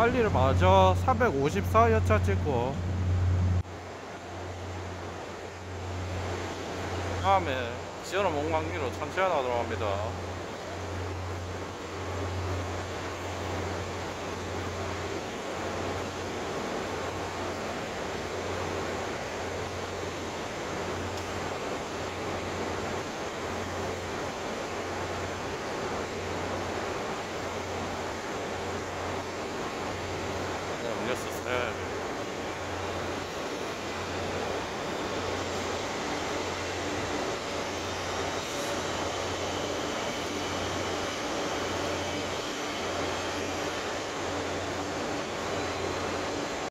빨리를 마저 454여차 찍고 다음에 지연은 몽망리로 천천히 하도록 합니다.